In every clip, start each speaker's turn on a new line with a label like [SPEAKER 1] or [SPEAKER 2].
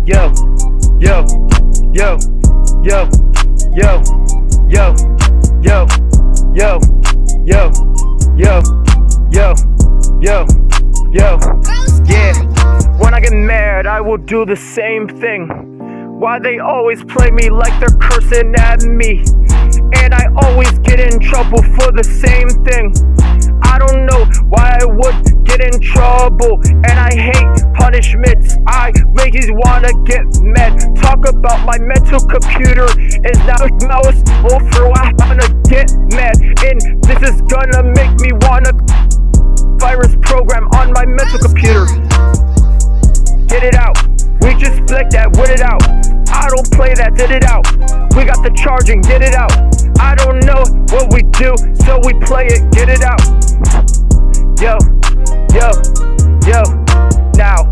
[SPEAKER 1] Yo, yo, yo, yo, yo, yo, yo, yo, yo, yo, yo, yo, yo. Yeah, when I get mad, I will do the same thing. Why they always play me like they're cursing at me, and I always get in trouble for the same thing. I don't know why I would get in trouble, and I hate punishments. I make you wanna get mad. Talk about my mental computer is now a mouse over. I wanna get mad, and this is gonna make me wanna virus program on my mental computer. Get it out. We just flick that, with it out. I don't play that, get it out. We got the charging, get it out. I don't know what we do, so we play it, get it out. Yo, yo, yo, now.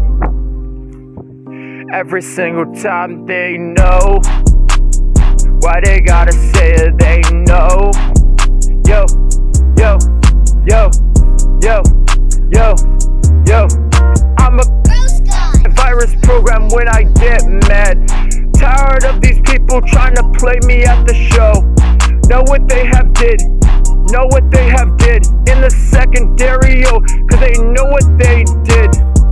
[SPEAKER 1] Every single time they know why they gotta say it, they know. Yo, yo, yo, yo, yo, yo. I'm a virus program when I get mad. Tired of these people trying to play me at the show. Know what they have did, know what they have did in the secondary, yo, cause they know what they did.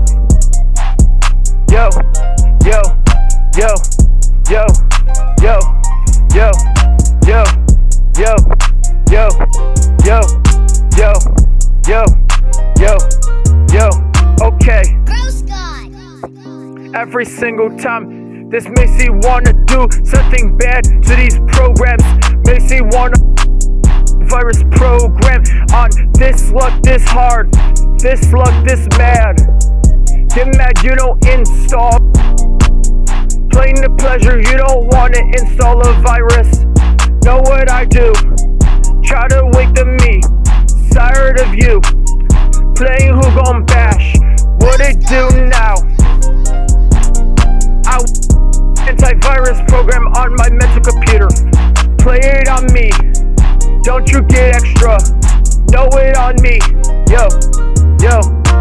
[SPEAKER 1] Yo, yo, yo, yo, yo, yo, yo, yo, yo, yo, yo, yo, yo, yo, okay. Every single time this makes me wanna do something bad to these programs. Makes me wanna virus program on this luck, this hard, this luck, this mad. Get mad, you don't install. Playing the pleasure, you don't wanna install a virus. Know what I do? Try to wake the me. Tired of you playing who gon' bash. What it do now? Antivirus program on my mental computer. Play it on me. Don't you get extra? Know it on me. Yo, yo.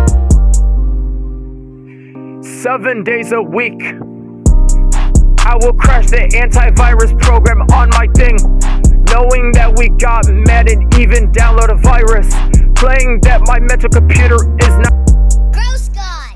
[SPEAKER 1] 7 days a week, I will crash the antivirus program on my thing, knowing that we got mad and even download a virus. Playing that my mental computer is not.